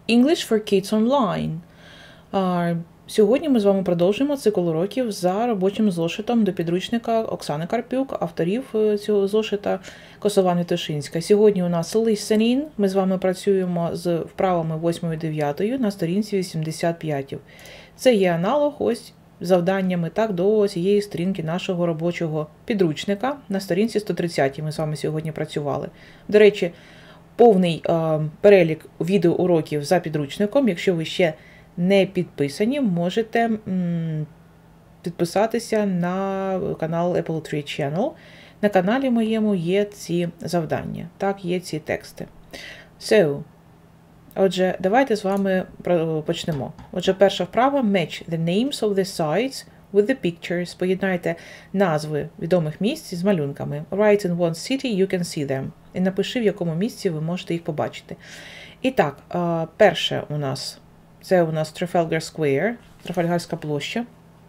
English for Kids Online. Сьогодні ми з вами продовжуємо цикл уроків за робочим зошитом до підручника Оксани Карпюк, авторів цього зошита Косован Вітошинська. Сьогодні у нас listening. Ми з вами працюємо з вправами 8 і 9 на сторінці 85. Це є аналог ось завданнями так до цієї сторінки нашого робочого підручника. На сторінці 130 ми з вами сьогодні працювали. До речі, повний перелік відеоуроків за підручником, якщо ви ще не підписані, можете підписатися на канал Apple Tree Channel. На каналі моєму є ці завдання, так, є ці тексти. So, отже, давайте з вами почнемо. Отже, перша вправа – match the names of the sites with the pictures. Поєднайте назви відомих місць з малюнками. Write in one city, you can see them. І напиши, в якому місці ви можете їх побачити. І так, перше у нас – це у нас Trafalgar Square, Трафальгарська площа.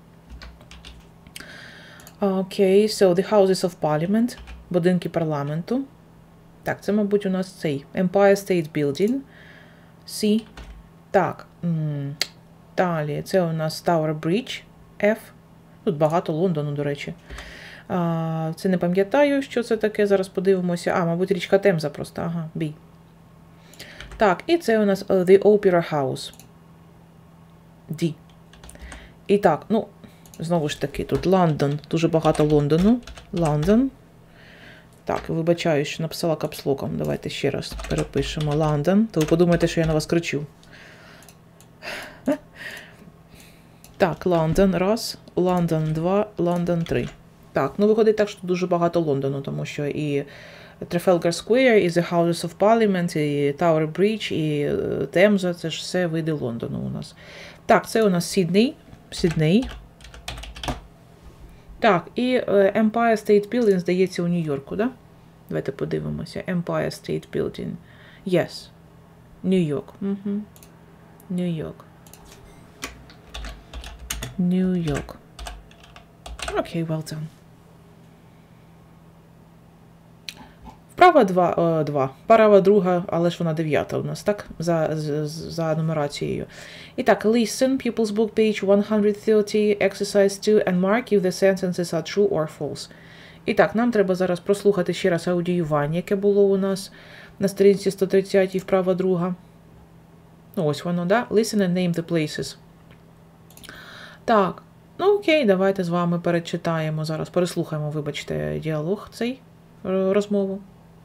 Окей, so the Houses of Parliament, будинки парламенту. Так, це, мабуть, у нас цей Empire State Building. C. Так, далі, це у нас Tower Bridge, F. Тут багато Лондону, до речі. Це не пам'ятаю, що це таке, зараз подивимося. Мабуть, річка Темза просто, ага, B. Так, і це у нас The Opera House. D. І так, ну, знову ж таки, тут Лондон, дуже багато Лондону. Лондон. Так, вибачаю, що написала капслоком. Давайте ще раз перепишемо. Лондон. То ви подумаєте, що я на вас кричу. Так, Лондон, раз. Лондон, два. Лондон, три. Так, ну виходить так, що дуже багато Лондону, тому що і Trafalgar Square, і The Houses of Parliament, і Tower Bridge, і Темза, це ж все види Лондону у нас. Так, це у нас Сідней. Сідней. Так, і Empire State Building, здається, у Нью-Йорку, да? Давайте подивимося. Empire State Building. Yes. Нью-Йорк. Угу. Нью-Йорк. Нью-Йорк. Окей, well done. Вправа 2. Вправа друга, але ж вона 9 у нас, так? За нумерацією. І так, listen, Pupils Book, page 130, exercise 2, and mark if the sentences are true or false. І так, нам треба зараз прослухати ще раз аудіювання, яке було у нас на сторінці 130, вправа друга. Ну, ось воно, да? Listen and name the places. Так, ну окей, давайте з вами перечитаємо зараз, переслухаємо, вибачте, діалог цей, розмову.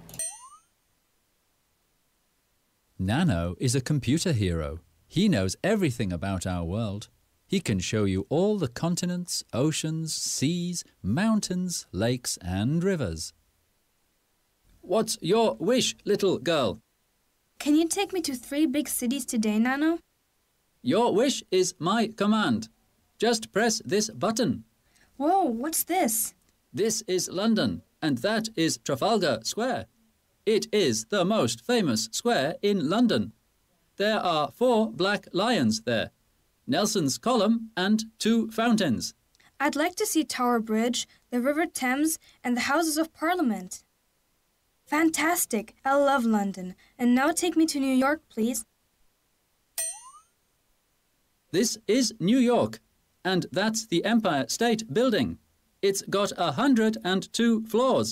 Nano is a computer hero. He knows everything about our world. He can show you all the continents, oceans, seas, mountains, lakes, and rivers. What's your wish, little girl? Can you take me to 3 big cities today, Nano? Your wish is my command. Just press this button. Whoa, what's this? This is London, and that is Trafalgar Square. It is the most famous square in London. There are 4 black lions there, Nelson's Column and 2 fountains. I'd like to see Tower Bridge, the River Thames, and the Houses of Parliament. Fantastic! I love London. And now take me to New York, please. This is New York, and that's the Empire State Building. It's got 102 floors.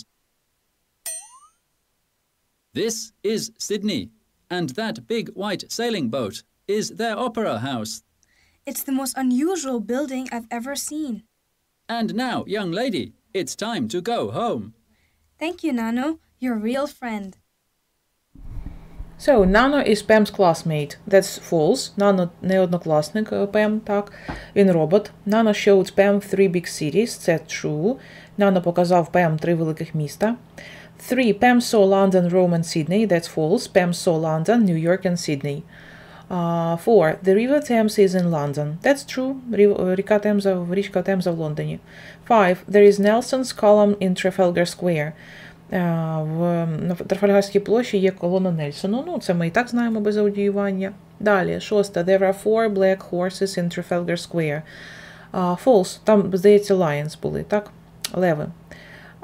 This is Sydney, and that big white sailing boat is their opera house. It's the most unusual building I've ever seen. And now, young lady, it's time to go home. Thank you, Nano. You're a real friend. So, Nano is Pam's classmate. That's false. Nano не однокласник Pam, так. Він робот. Nano showed Pam 3 big cities. Це true. Nano показав Pam 3 великих міста. 3. Pam saw London, Rome, and Sydney. That's false. Pam saw London, New York, and Sydney. 4. The River Thames is in London. That's true. Річка Темза в Лондоні. 5. There is Nelson's column in Trafalgar Square. На Трафальгарській площі є колона Нельсону. Ну, це ми і так знаємо без аудіювання. Далі, 6. There are 4 black horses in Trafalgar Square. False. Там, здається, lions були, так? Леви.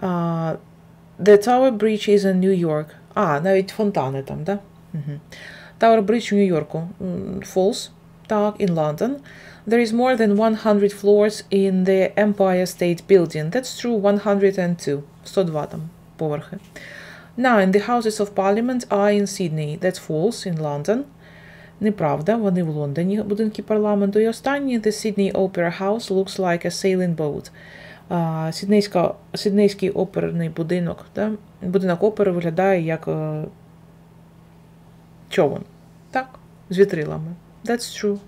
The Tower Bridge is in New York. Навіть фонтани там, да? Tower Bridge у Нью-Йорку. False. Так, in London. There is more than 100 floors in the Empire State Building. That's true, 102. 102 там поверхи. 9. The Houses of Parliament are in Sydney. That's false, in London. Неправда, вони в Лондоні, будинки парламенту. І останнє, the Sydney Opera House looks like a sailing boat. Сіднейський оперний будинок, да? Будинок опери виглядає як човен. Так, з вітрилами. That's true.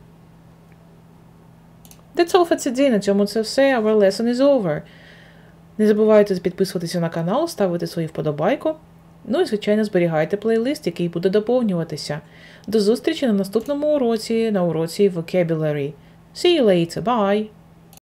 That's all for today. На цьому це все. Our lesson is over. Не забувайте підписуватися на канал, ставити свою вподобайку. Ну і, звичайно, зберігайте плейлист, який буде доповнюватися. До зустрічі на наступному уроці, на уроці Vocabulary. See you later. Bye!